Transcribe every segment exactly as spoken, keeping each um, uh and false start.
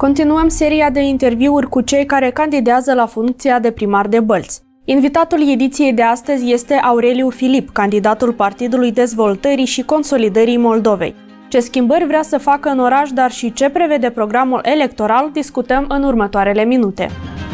Continuăm seria de interviuri cu cei care candidează la funcția de primar de Bălți. Invitatul ediției de astăzi este Aureliu Filip, candidatul Partidului Dezvoltării și Consolidării Moldovei. Ce schimbări vrea să facă în oraș, dar și ce prevede programul electoral, discutăm în următoarele minute.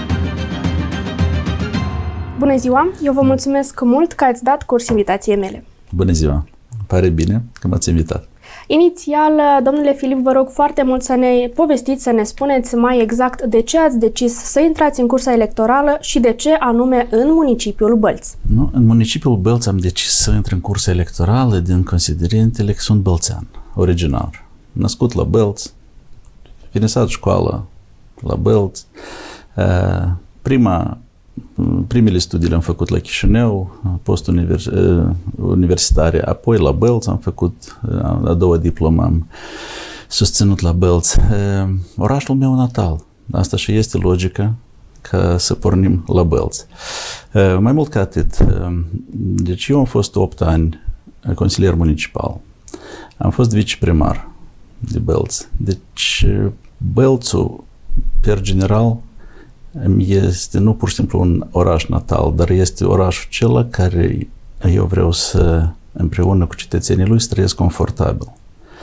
Bună ziua! Eu vă mulțumesc mult că ați dat curs invitației mele. Bună ziua! Îmi pare bine că m-ați invitat. Inițial, domnule Filip, vă rog foarte mult să ne povestiți, să ne spuneți mai exact de ce ați decis să intrați în cursa electorală și de ce anume în municipiul Bălți. Nu, în municipiul Bălți am decis să intru în cursa electorală din considerentele că sunt bălțean, original. Născut la Bălți, finisat școala la Bălți. Prima Primele studii le-am făcut la Chișinău, post-universitare, apoi la Bălți am făcut, a doua diplomă am susținut la Bălți. Orașul meu natal, asta și este logica ca să pornim la Bălți. Mai mult ca atât, deci eu am fost opt ani consilier municipal, am fost viceprimar de Bălți, deci Bălțul, per general, este nu pur și simplu un oraș natal, dar este orașul acela care eu vreau să, împreună cu cetățenii lui, să trăiesc confortabil.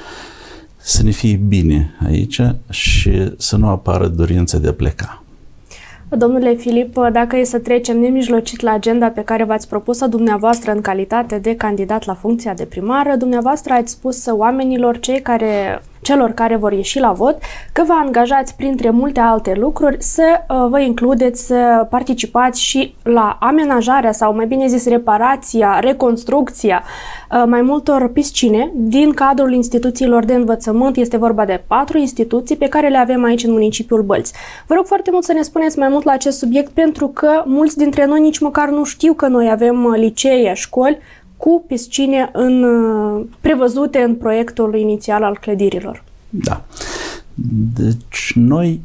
Să ne fie bine aici și să nu apară dorința de a pleca. Domnule Filip, dacă e să trecem nemijlocit la agenda pe care v-ați propus-o dumneavoastră în calitate de candidat la funcția de primar, dumneavoastră ați spus oamenilor, cei care, celor care vor ieși la vot, că vă angajați printre multe alte lucruri să uh, vă includeți, să participați și la amenajarea sau mai bine zis reparația, reconstrucția uh, mai multor piscine din cadrul instituțiilor de învățământ. Este vorba de patru instituții pe care le avem aici în municipiul Bălți. Vă rog foarte mult să ne spuneți mai mult la acest subiect, pentru că mulți dintre noi nici măcar nu știu că noi avem licee, școli cu piscine în, prevăzute în proiectul inițial al clădirilor. Da. Deci noi,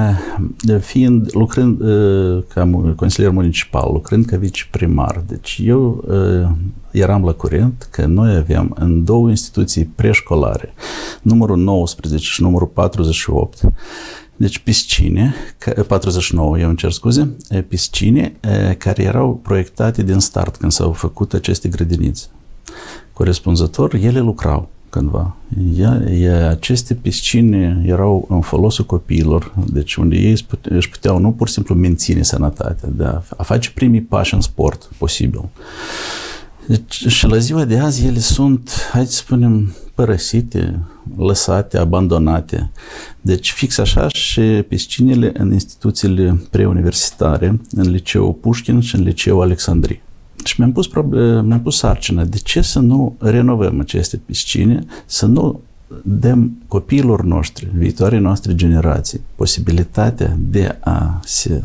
fiind, lucrând ca consilier municipal, lucrând ca viceprimar, deci eu eram la curent că noi aveam în două instituții preșcolare, numărul nouăsprezece și numărul patruzeci și opt, deci piscine, patruzeci și nouă, eu îmi cer scuze, piscine care erau proiectate din start când s-au făcut aceste grădinițe. Corespunzător, ele lucrau cândva. Aceste piscine erau în folosul copiilor, deci unde ei își puteau nu pur și simplu menține sănătatea, dar a face primii pași în sport posibil. Deci, și la ziua de azi ele sunt, hai să spunem, părăsite, lăsate, abandonate. Deci fix așa și piscinele în instituțiile preuniversitare, în liceul Pușkin și în liceul Alexandrie. Și mi-am pus, mi-am pus sarcina, de ce să nu renovăm aceste piscine, să nu dăm copiilor noștri, viitoarei noastre generații, posibilitatea de a se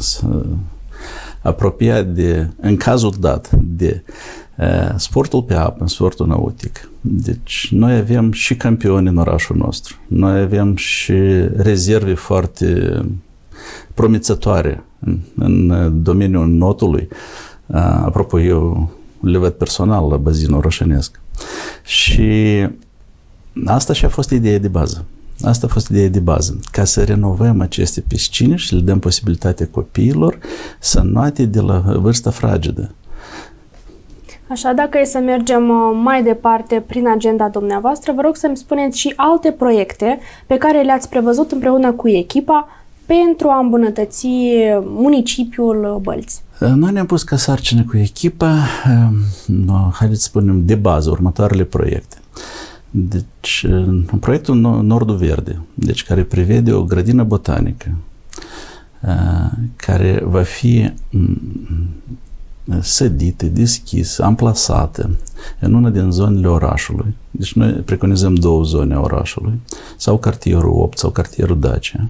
apropia de, în cazul dat, de uh, sportul pe apă, sportul nautic. Deci noi avem și campioni în orașul nostru, noi avem și rezerve foarte promițătoare în, în domeniul notului. Uh, apropo, eu le văd personal la bazinul roșenesc. Și asta și a fost ideea de bază. Asta a fost ideea de bază, ca să renovăm aceste piscine și le dăm posibilitatea copiilor să înoate de la vârsta fragedă. Așa, dacă e să mergem mai departe prin agenda dumneavoastră, vă rog să-mi spuneți și alte proiecte pe care le-ați prevăzut împreună cu echipa pentru a îmbunătăți municipiul Bălți. Noi ne-am pus ca sarcină cu echipa, haideți să spunem, de bază, următoarele proiecte. Deci, în proiectul Nordul Verde, deci care prevede o grădină botanică, care va fi sădită, deschisă, amplasată în una din zonele orașului. Deci noi preconizăm două zone a orașului, sau cartierul opt sau cartierul Dacia.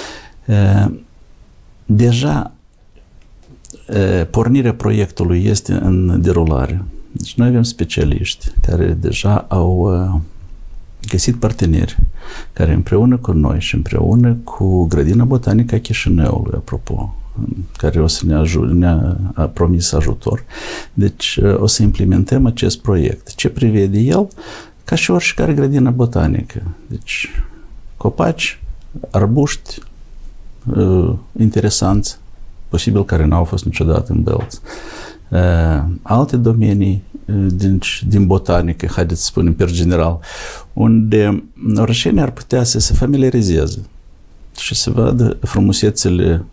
Deja pornirea proiectului este în derulare. Deci noi avem specialiști care deja au găsit parteneri care împreună cu noi și împreună cu Grădina Botanică a Chișinăului, apropo, care o să ne ajute, ne-a promis ajutor. Deci o să implementăm acest proiect. Ce prevede el? Ca și oricare grădină botanică. Deci copaci, arbuști, uh, interesanți, posibil care n-au fost niciodată în Belz. Uh, alte domenii uh, din, din botanică, haideți să spunem per general, unde orășenii ar putea să se familiarizeze și să vadă frumusețele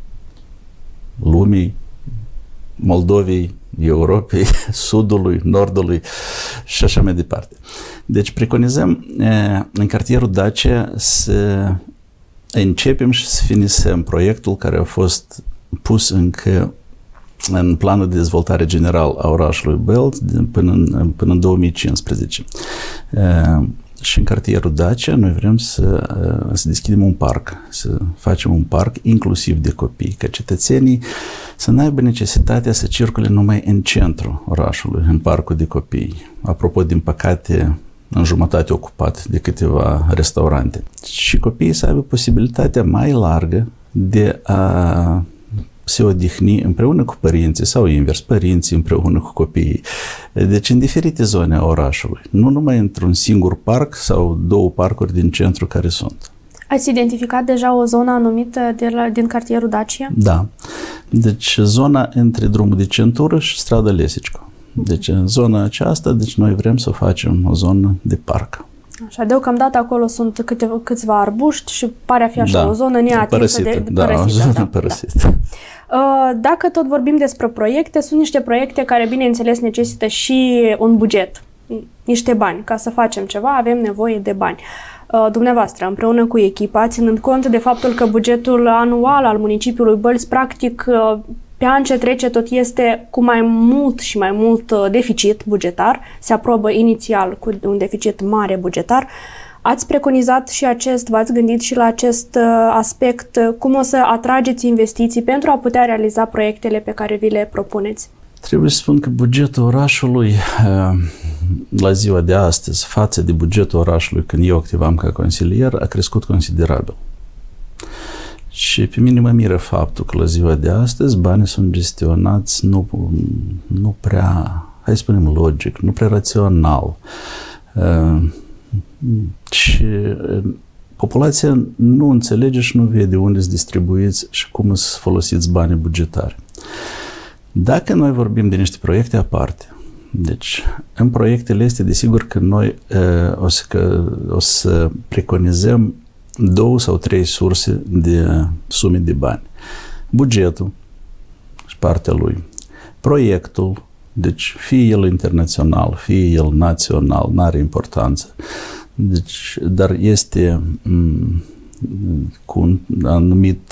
lumii, Moldovei, Europei, Sudului, Nordului și așa mai departe. Deci preconizăm în cartierul Dacia să începem și să finisem proiectul care a fost pus încă în planul de dezvoltare general a orașului Belz până în, până în două mii cincisprezece. Și în cartierul Dacia noi vrem să, să deschidem un parc, să facem un parc inclusiv de copii, ca cetățenii să n-aibă necesitatea să circule numai în centrul orașului, în parcul de copii. Apropo, din păcate, în jumătate ocupat de câteva restaurante. Și copiii să aibă posibilitatea mai largă de a se odihni împreună cu părinții sau invers, părinții împreună cu copiii. Deci în diferite zone a orașului, nu numai într-un singur parc sau două parcuri din centru care sunt. Ați identificat deja o zonă anumită de la, din cartierul Dacia? Da. Deci zona între drumul de centură și strada Lesicco. Deci în zona aceasta, deci noi vrem să facem o zonă de parc. Așa, deocamdată acolo sunt câteva, câțiva arbuști și pare a fi așa da, o zonă neatinsă de, de da, părăsită. o zonă da, părăsită. Da. Dacă tot vorbim despre proiecte, sunt niște proiecte care, bineînțeles, necesită și un buget, niște bani. Ca să facem ceva, avem nevoie de bani. Dumneavoastră, împreună cu echipa, ținând cont de faptul că bugetul anual al municipiului Bălți, practic, pe an ce trece tot este cu mai mult și mai mult deficit bugetar, se aprobă inițial cu un deficit mare bugetar. Ați preconizat și acest, v-ați gândit și la acest aspect, cum o să atrageți investiții pentru a putea realiza proiectele pe care vi le propuneți? Trebuie să spun că bugetul orașului la ziua de astăzi, față de bugetul orașului când eu activam ca consilier, a crescut considerabil. Și pe mine mă miră faptul că la ziua de astăzi banii sunt gestionați nu, nu prea, hai să spunem, logic, nu prea rațional. Uh, și populația nu înțelege și nu vede unde sunt distribuiți și cum sunt folosiți banii bugetari. Dacă noi vorbim de niște proiecte aparte, deci în proiectele este desigur că noi uh, o, să, că, o să preconizăm două sau trei surse de sume de bani. Bugetul și partea lui, proiectul, deci fie el internațional, fie el național, n-are importanță, deci, dar este m- cu un anumit,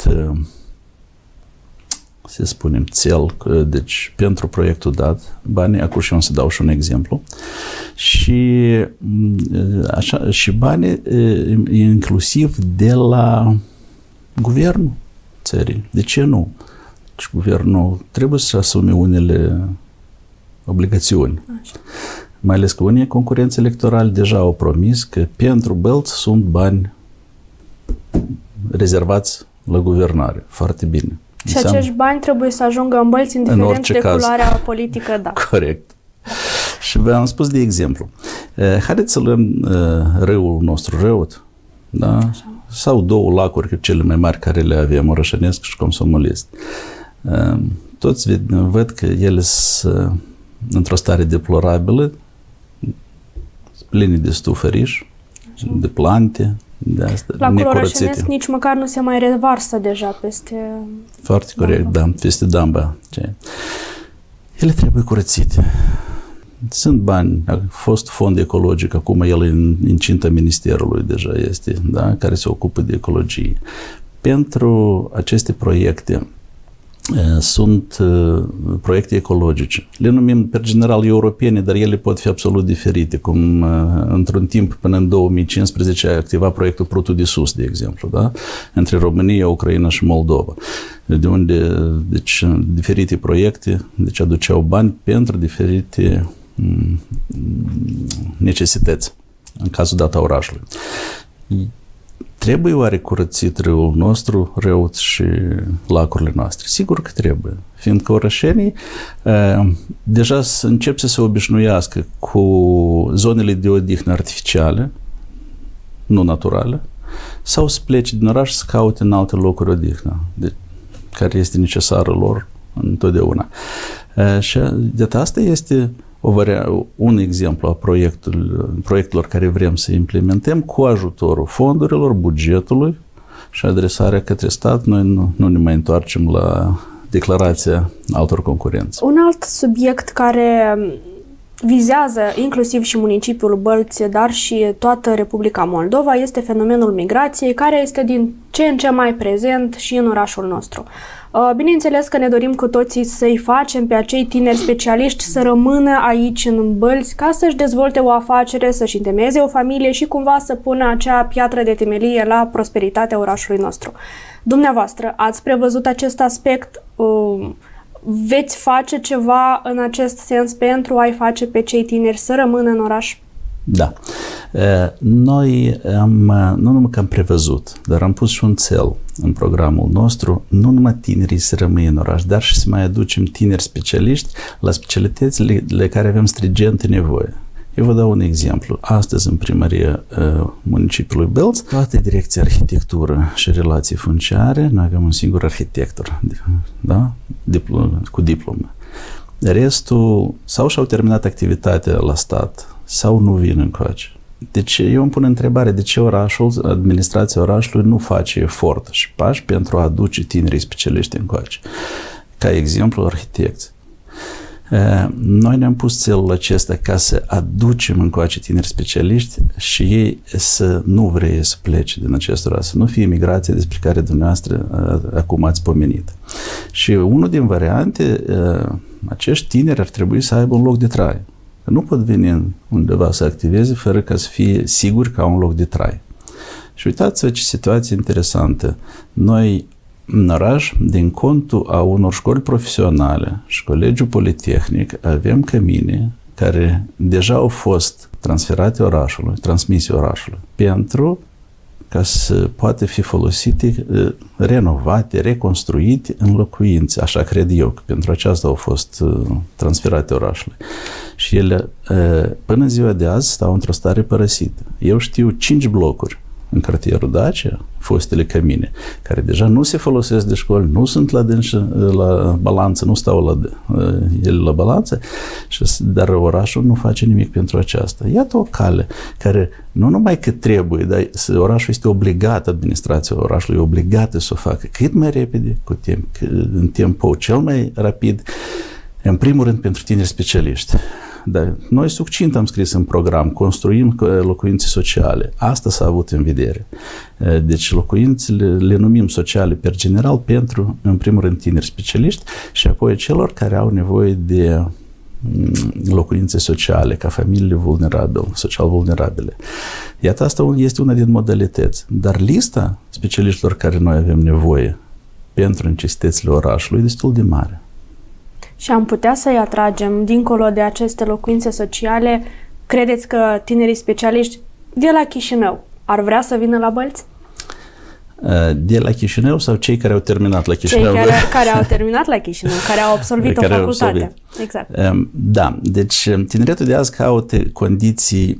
să spunem, țel, deci pentru proiectul dat, banii, acum și o să dau și un exemplu, și, așa, și banii inclusiv de la guvernul țării. De ce nu? Deci guvernul trebuie să asume unele obligațiuni. Așa. Mai ales că unii concurenți electorali deja au promis că pentru Belz sunt bani rezervați la guvernare. Foarte bine. Și înseamnă... acești bani trebuie să ajungă în Bălți, indiferent de culoarea politică, da. Corect. Și v-am spus de exemplu. Haideți să luăm râul nostru, Răut, da? Așa. Sau două lacuri, cele mai mari care le avem, Orășănesc și Comsomolesc. Toți văd că ele sunt într-o stare deplorabilă, pline de stufăriș, de plante, de asta, Lacul Orășănesc nici măcar nu se mai revarsă deja peste... Foarte corect, damba. Da, peste damba. Ele trebuie curățite. Sunt bani, a fost fond ecologic, acum el în incinta ministerului deja este, da, care se ocupă de ecologie. Pentru aceste proiecte sunt proiecte ecologice. Le numim per general europene, dar ele pot fi absolut diferite, cum într-un timp până în două mii cincisprezece a activat proiectul Prutul de Sus, de exemplu, da? Între România, Ucraina și Moldova, de unde deci, diferite proiecte deci, aduceau bani pentru diferite necesități, în cazul dat a orașului. Trebuie oare curățit râul nostru, Răut și lacurile noastre? Sigur că trebuie, fiindcă orășenii uh, deja încep să se obișnuiască cu zonele de odihnă artificiale, nu naturale, sau să plece din oraș să caute în alte locuri odihnă, de, care este necesară lor întotdeauna. Și de asta este o varia, un exemplu a proiectul, proiectelor care vrem să implementăm cu ajutorul fondurilor, bugetului și adresarea către stat. Noi nu, nu ne mai întoarcem la declarația altor concurenți. Un alt subiect care vizează inclusiv și municipiul Bălți, dar și toată Republica Moldova, este fenomenul migrației, care este din ce în ce mai prezent și în orașul nostru. Bineînțeles că ne dorim cu toții să-i facem pe acei tineri specialiști să rămână aici în Bălți ca să-și dezvolte o afacere, să-și întemeieze o familie și cumva să pună acea piatră de temelie la prosperitatea orașului nostru. Dumneavoastră, ați prevăzut acest aspect? Veți face ceva în acest sens pentru a-i face pe cei tineri să rămână în oraș? Da. Noi am, nu numai că am prevăzut, dar am pus și un cel în programul nostru, nu numai tinerii să rămână în oraș, dar și să mai aducem tineri specialiști la specialitățile de care avem strigente nevoie. Eu vă dau un exemplu. Astăzi, în primăria uh, municipiului Bălți, toată direcția arhitectură și relații funciare, noi avem un singur arhitector, da? Diplom, cu diplomă. Restul sau și-au terminat activitatea la stat, sau nu vin încoace. Deci eu îmi pun întrebare de ce orașul, administrația orașului nu face efort și pași pentru a aduce tinerii specialiști încoace. Ca exemplu, arhitecți. Noi ne-am pus țelul acesta ca să aducem încoace tineri specialiști și ei să nu vrea să plece din acest oraș, să nu fie migrația despre care dumneavoastră acum ați pomenit. Și unul din variante, acești tineri ar trebui să aibă un loc de trai. Nu pot veni undeva să activeze fără ca să fie siguri că au un loc de trai. Și uitați-vă ce situație interesantă. Noi, în oraș, din contul a unor școli profesionale și colegiul politehnic, avem cămine care deja au fost transferate orașului, transmise orașului, pentru ca să poate fi folosite, renovate, reconstruite în locuințe, așa cred eu, că pentru aceasta au fost transferate orașului. Și ele, până în ziua de azi, stau într-o stare părăsită. Eu știu cinci blocuri în cartierul Dacia, fostele cămine, care deja nu se folosesc de școli, nu sunt la, dânșă, la balanță, nu stau la, ele la balanță, dar orașul nu face nimic pentru aceasta. Iată o cale care nu numai că trebuie, dar orașul este obligat, administrația orașului e obligată să o facă cât mai repede, cu timp, în timpul cel mai rapid, în primul rând pentru tineri specialiști. Dar noi succint am scris în program, construim locuințe sociale. Asta s-a avut în vedere. Deci locuințele le numim sociale per general pentru, în primul rând, tineri specialiști și apoi celor care au nevoie de locuințe sociale, ca familiile vulnerabile, social vulnerabile. Iată, asta este una din modalități. Dar lista specialiștilor care noi avem nevoie pentru necesitățile orașului e destul de mare. Și am putea să-i atragem, dincolo de aceste locuințe sociale, credeți că tinerii specialiști de la Chișinău ar vrea să vină la Bălți? De la Chișinău sau cei care au terminat la Chișinău? Cei care, care au terminat la Chișinău, care au absolvit care o facultate. Absolvit. Exact. Da, deci tineretul de azi caută condiții,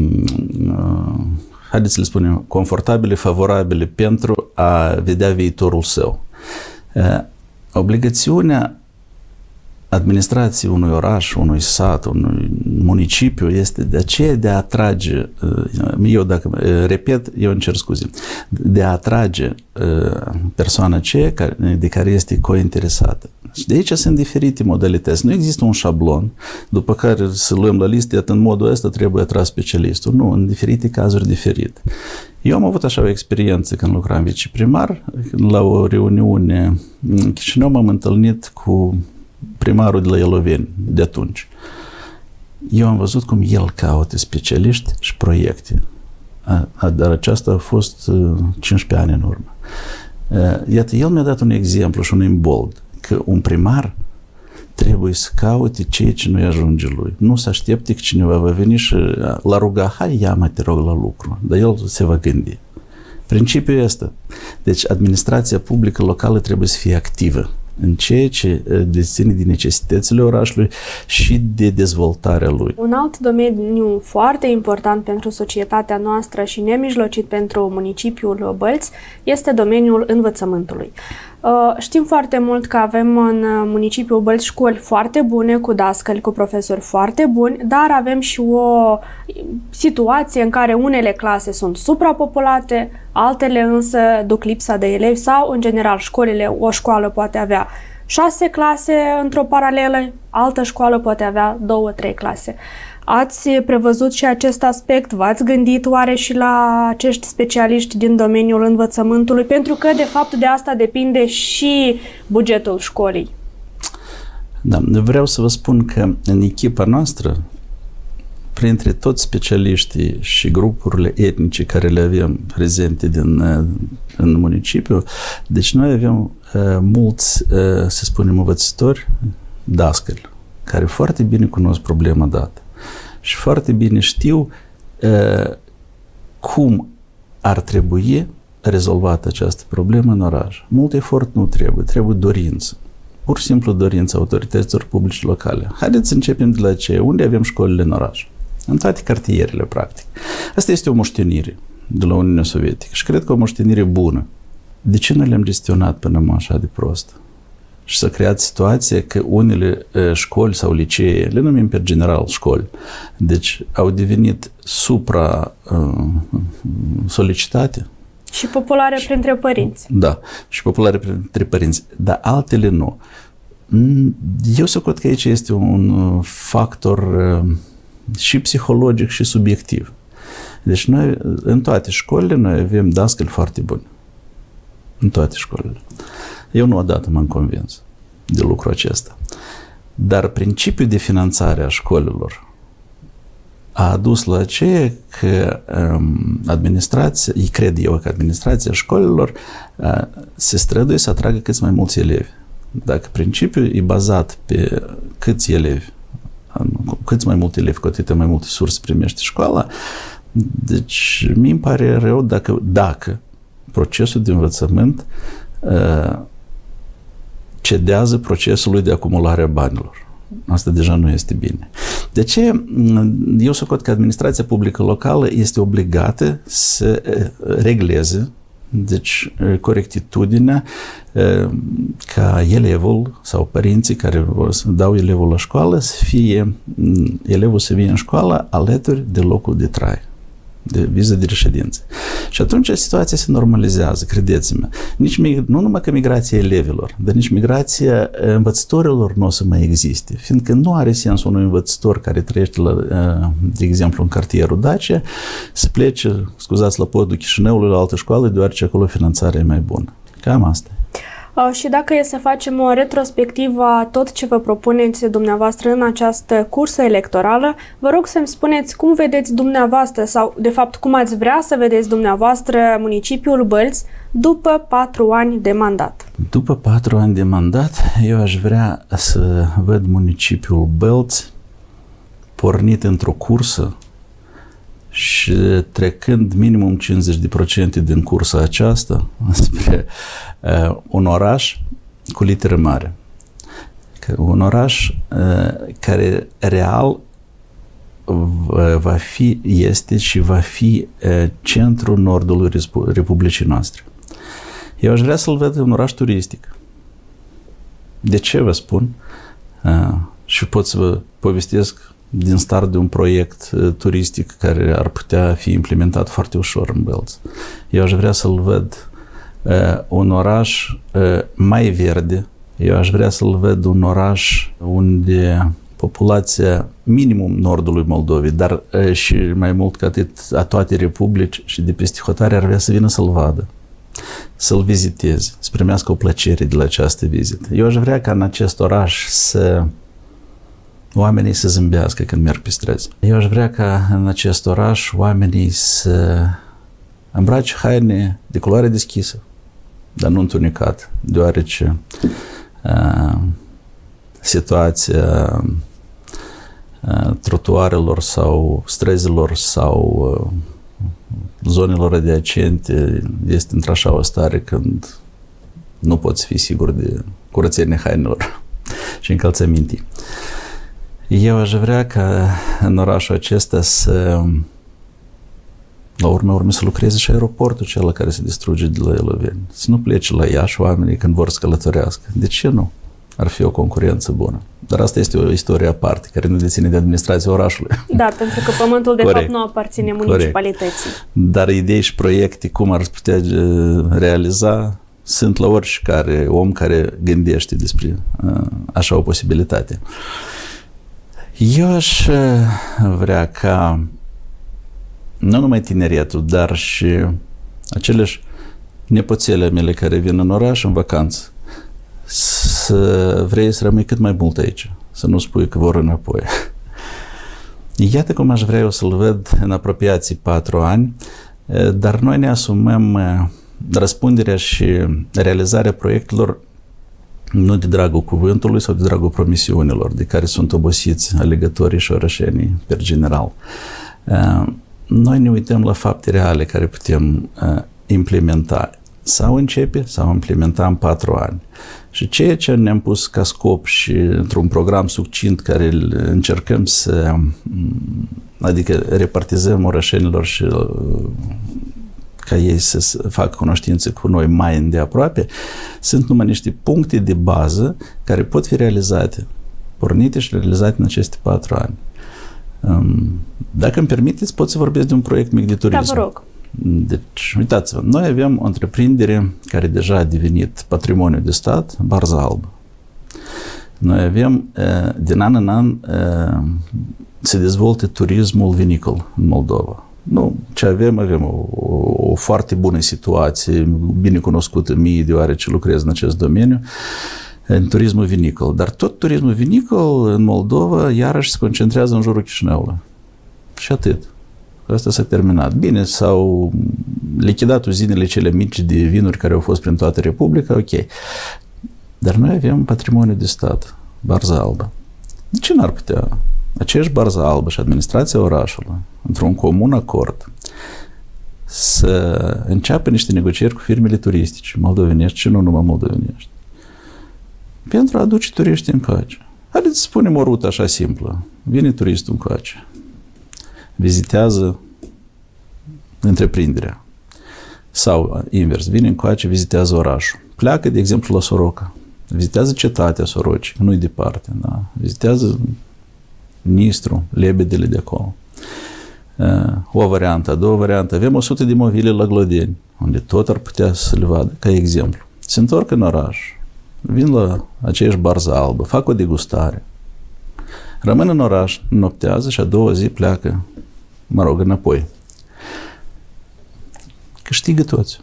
haideți să le spunem, confortabile, favorabile pentru a vedea viitorul său. Obligațiunea administrației unui oraș, unui sat, unui municipiu este de aceea de a atrage, eu dacă repet, eu îmi cer scuze, de a atrage persoana aceea de care este cointeresată. Și de aici sunt diferite modalități. Nu există un șablon după care să luăm la listă, iată, în modul ăsta trebuie atras specialistul. Nu, în diferite cazuri diferite. Eu am avut așa o experiență când lucram viceprimar, la o reuniune în Chișinău m-am întâlnit cu primarul de la Eloveni de atunci. Eu am văzut cum el caută specialiști și proiecte. A, a, dar aceasta a fost uh, cincisprezece ani în urmă. Uh, iată, el mi-a dat un exemplu și un imbold, că un primar trebuie să caute ceea ce nu-i ajunge lui. Nu să aștepte că cineva va veni și la ruga, hai, ia-mă, te rog la lucru. Dar el se va gândi. Principiul este. Deci, administrația publică locală trebuie să fie activă în ceea ce ține de necesitățile orașului și de dezvoltarea lui. Un alt domeniu foarte important pentru societatea noastră și nemijlocit pentru municipiul Bălți este domeniul învățământului. Știm foarte mult că avem în municipiul Bălți școli foarte bune, cu dascăli, cu profesori foarte buni, dar avem și o situație în care unele clase sunt suprapopulate, altele însă duc lipsa de elevi sau, în general, școlile, o școală poate avea șase clase într-o paralelă, altă școală poate avea două, trei clase. Ați prevăzut și acest aspect? V-ați gândit oare și la acești specialiști din domeniul învățământului? Pentru că, de fapt, de asta depinde și bugetul școlii. Da, vreau să vă spun că în echipa noastră, printre toți specialiștii și grupurile etnice care le avem prezente din, în municipiu, deci noi avem uh, mulți, uh, să spunem, învățători, dascăli, care foarte bine cunosc problema dată și foarte bine știu uh, cum ar trebui rezolvată această problemă în oraș. Mult efort nu trebuie, trebuie dorință. Pur și simplu dorința autorităților publice locale. Haideți să începem de la ce? Unde avem școlile în oraș? În toate cartierele, practic. Asta este o moștenire de la Uniunea Sovietică și cred că o moștenire bună. De ce nu le-am gestionat până mă așa de prost? Și s-a creat situația că unele uh, școli sau licee, le numim pe general școli, deci au devenit supra-solicitate. Uh, și populare și, printre părinți. Da, și populare printre părinți, dar altele nu. Eu socot că aici este un factor uh, și psihologic și subiectiv. Deci noi, în toate școlile, noi avem dascăli foarte buni. În toate școlile. Eu nu odată m-am convins de lucrul acesta. Dar principiul de finanțare a școlilor a adus la aceea că um, administrația, îi cred eu că administrația școlilor uh, se străduie să atragă câți mai mulți elevi. Dacă principiul e bazat pe câți elevi, câți mai mulți elevi, cu atâtea mai multe surse primește școala, deci mi îmi pare rău dacă, dacă procesul de învățământ uh, cedează procesului de acumulare a banilor. Asta deja nu este bine. De ce? Eu socot că administrația publică locală este obligată să regleze, deci corectitudinea, ca elevul sau părinții care vor să dau elevul la școală să fie, elevul să vină în școală alături de locul de trai, de viză de reședință. Și atunci situația se normalizează, credeți-mă. Nici, nu numai că migrația elevilor, dar nici migrația învățătorilor nu o să mai existe, fiindcă nu are sens unui învățător care trăiește, la, de exemplu, în cartierul Dacia, să plece, scuzați, la podul Chișinăului, la altă școală, deoarece acolo finanțarea e mai bună. Cam asta. Și dacă e să facem o retrospectivă a tot ce vă propuneți dumneavoastră în această cursă electorală, vă rog să-mi spuneți cum vedeți dumneavoastră sau, de fapt, cum ați vrea să vedeți dumneavoastră municipiul Bălți după patru ani de mandat. După patru ani de mandat, eu aș vrea să văd municipiul Bălți pornit într-o cursă și trecând minimum cincizeci la sută din cursa aceasta spre uh, un oraș cu literă mare. Un oraș uh, care real va fi, este și va fi uh, centrul nordului Republicii noastre. Eu aș vrea să-l văd un oraș turistic. De ce vă spun? Uh, și pot să vă povestesc din start de un proiect uh, turistic care ar putea fi implementat foarte ușor în Bălți. Eu aș vrea să-l văd uh, un oraș uh, mai verde. Eu aș vrea să-l văd un oraș unde populația minimum nordului Moldovei, dar uh, și mai mult ca atât a toate republici și de peste hotare ar vrea să vină să-l vadă, să-l viziteze, să primească o plăcere de la această vizită. Eu aș vrea ca în acest oraș să oamenii să zâmbească când merg pe străzi. Eu aș vrea ca în acest oraș oamenii să îmbrace haine de culoare deschisă, dar nu întunecat, deoarece uh, situația uh, trotuarelor sau străzilor sau uh, zonelor adiacente este într-așa o stare când nu poți fi sigur de curățenie hainelor și încălțămintii. Eu aș vrea ca în orașul acesta să, la urmă urmă, să lucreze și aeroportul cel care se distruge de la Eloveni. Să nu plece la Iași oamenii când vor să călătorească. De ce nu? Ar fi o concurență bună. Dar asta este o istorie aparte, care nu deține de administrația orașului. Da, pentru că pământul de Corect. fapt nu aparține municipalității. Dar idei și proiecte, cum ar putea realiza, sunt la oricare om care gândește despre așa o posibilitate. Eu aș vrea ca nu numai tineretul, dar și aceleși nepoțele mele care vin în oraș în vacanță, să vrei să rămâi cât mai mult aici, să nu spui că vor înapoi. Iată cum aș vrea eu să-l văd în apropiații patru ani, dar noi ne asumăm răspunderea și realizarea proiectelor nu de dragul cuvântului sau de dragul promisiunilor, de care sunt obosiți alegătorii și orășenii per general. Noi ne uităm la fapte reale care putem implementa sau începe sau implementa în patru ani. Și ceea ce ne-am pus ca scop și într-un program succint care îl încercăm să, adică repartizăm orășenilor și ca ei să facă cunoștință cu noi mai îndeaproape, sunt numai niște puncte de bază care pot fi realizate, pornite și realizate în aceste patru ani. Dacă îmi permiteți, pot să vorbesc de un proiect mic de turism. Da, vă rog. Deci, uitați-vă, noi avem o întreprindere care deja a devenit patrimoniu de stat, Barza Albă. Noi avem, din an în an, se dezvoltă turismul vinicol în Moldova. Nu, ce avem, avem o, o, o foarte bună situație, bine cunoscută mie, deoarece lucrez în acest domeniu, în turismul vinicol. Dar tot turismul vinicol în Moldova, iarăși, se concentrează în jurul Chișinăului. Și atât. Asta s-a terminat. Bine, s-au lichidat uzinele cele mici de vinuri care au fost prin toată Republica, ok. Dar noi avem patrimoniu de stat, Barza Albă. De ce n-ar putea aceeași Barza Albă și administrația orașului, într-un comun acord, să înceapă niște negocieri cu firmele turistice, moldovenești și nu numai moldovenești, pentru a aduce turiștii încoace? Haideți să spunem o rută așa simplă. Vine turistul încoace, vizitează întreprinderea. Sau invers, vine încoace, vizitează orașul. Pleacă, de exemplu, la Soroca. Vizitează cetatea Sorocii, nu-i departe. Da? Vizitează Nistru, lebedele de acolo. O variantă, a doua variantă. Avem o sută de movile la Glodeni, unde tot ar putea să le vadă, ca exemplu. Se întorc în oraș, vin la aceeași Barză Albă, fac o degustare, rămân în oraș, noptează și a doua zi pleacă, mă rog, înapoi. Câștigă toți.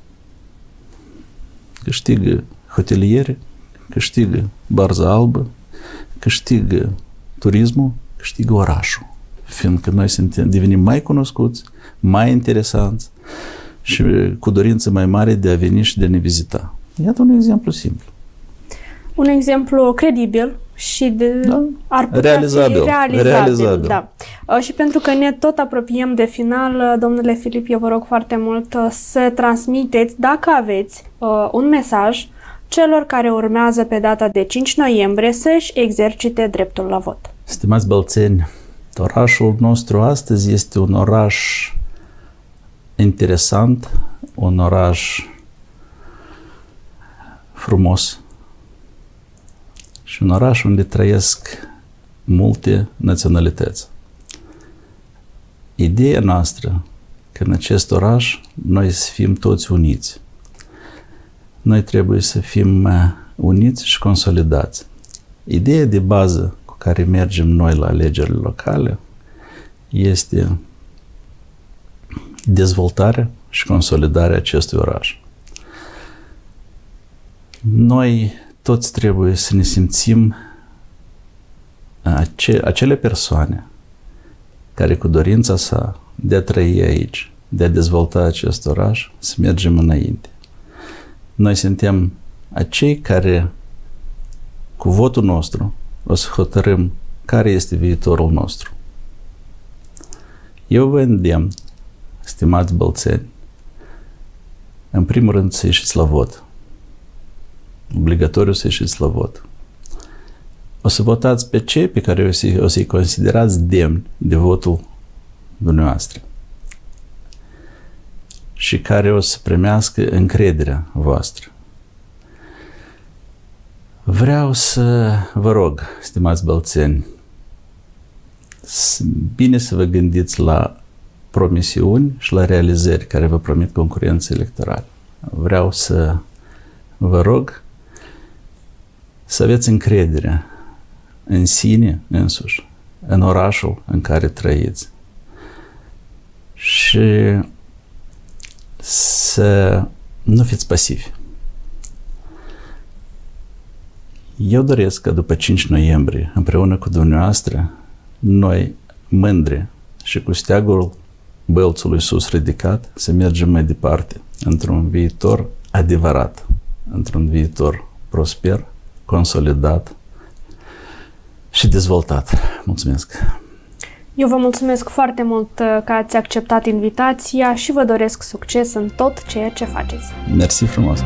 Câștigă hotelieri, câștigă Barza Albă, câștigă turismul, câștigă orașul. Fiindcă noi suntem, devenim mai cunoscuți, mai interesanți și cu dorință mai mare de a veni și de a ne vizita. Iată un exemplu simplu. Un exemplu credibil și de da. ar putea realizabil. fi realizabil. realizabil. Da. Și pentru că ne tot apropiem de final, domnule Filip, eu vă rog foarte mult să transmiteți, dacă aveți, un mesaj celor care urmează pe data de cinci noiembrie să-și exercite dreptul la vot. Stimați bălțeni, orașul nostru astăzi este un oraș interesant, un oraș frumos și un oraș unde trăiesc multe naționalități. Ideea noastră că în acest oraș noi să fim toți uniți. Noi trebuie să fim uniți și consolidați. Ideea de bază cu care mergem noi la alegerile locale este dezvoltarea și consolidarea acestui oraș. Noi toți trebuie să ne simțim ace- acele persoane care cu dorința sa de a trăi aici, de a dezvolta acest oraș, să mergem înainte. Noi suntem acei care cu votul nostru o să hotărâm care este viitorul nostru. Eu vă îndemn, stimați bălțeni, în primul rând să ieșiți la vot. obligatoriu să ieșiți la vot. O să votați pe cei pe care o, să, o să-i considerați demni de votul dumneavoastră și care o să primească încrederea voastră. Vreau să vă rog, stimați bălțeni, bine să vă gândiți la promisiuni și la realizări care vă promit concurenții electorale. Vreau să vă rog să aveți încredere în sine însuși, în orașul în care trăiți și să nu fiți pasivi. Eu doresc ca după cinci noiembrie, împreună cu dumneavoastră, noi, mândri și cu steagul bălțului sus ridicat, să mergem mai departe într-un viitor adevărat, într-un viitor prosper, consolidat și dezvoltat. Mulțumesc! Eu vă mulțumesc foarte mult că ați acceptat invitația și vă doresc succes în tot ceea ce faceți. Mersi frumos!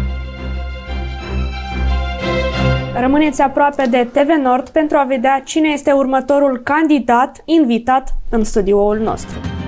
Rămâneți aproape de T V Nord pentru a vedea cine este următorul candidat invitat în studioul nostru.